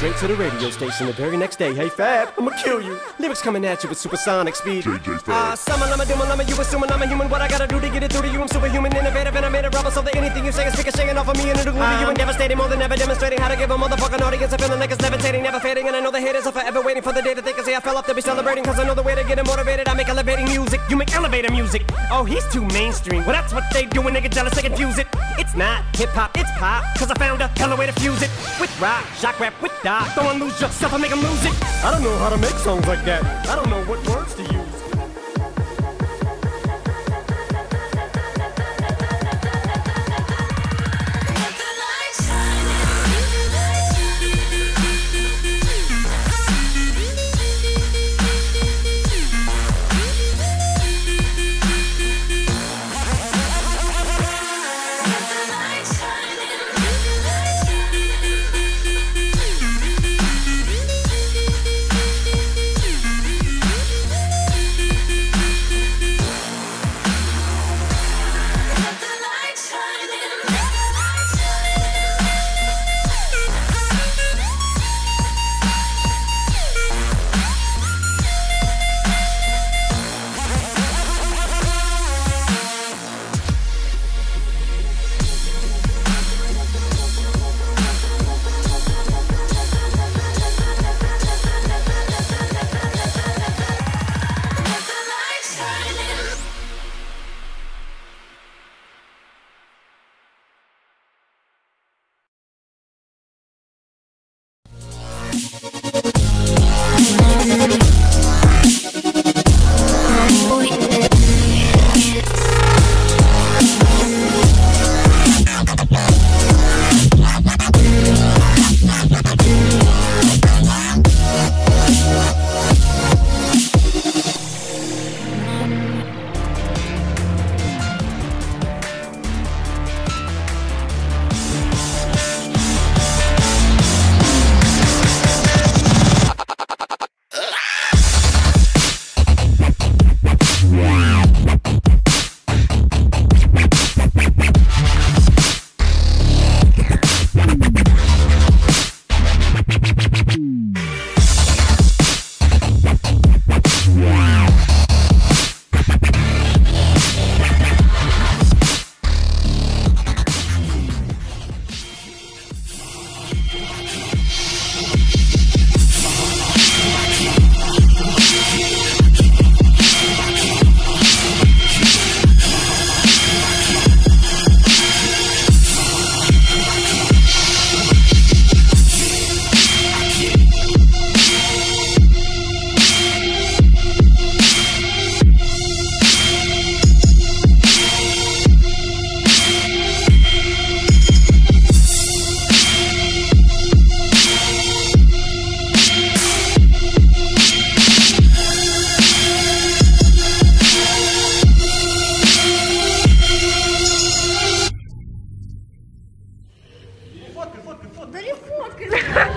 straight to the radio station the very next day. Hey Fab, I'ma kill you. Lyrics coming at you with supersonic speed. JJ Fab. Summon, I'm a doom, I'm a you assuming I'm a human. What I gotta do to get it through to you? I'm superhuman, innovative, and I made a rubber so that anything you say is speaking, shaking off of me and it'll glue to you and devastating more than ever, demonstrating how to give a motherfucking audience a feeling like it's levitating, never fading. And I know the haters are forever waiting for the day that they can say I fell off to be celebrating. Cause I know the way to get it motivated. I make elevating music, you make elevator music. Oh, he's too mainstream. Well, that's what they do when they get jealous, they confuse it. It's not hip hop, it's pop. Cause I found a hella way to fuse it. With rock, shock rap, with dot. Don't lose yourself, I make them lose it. I don't know how to make songs like that. I don't know what words to use. Да не фоткай!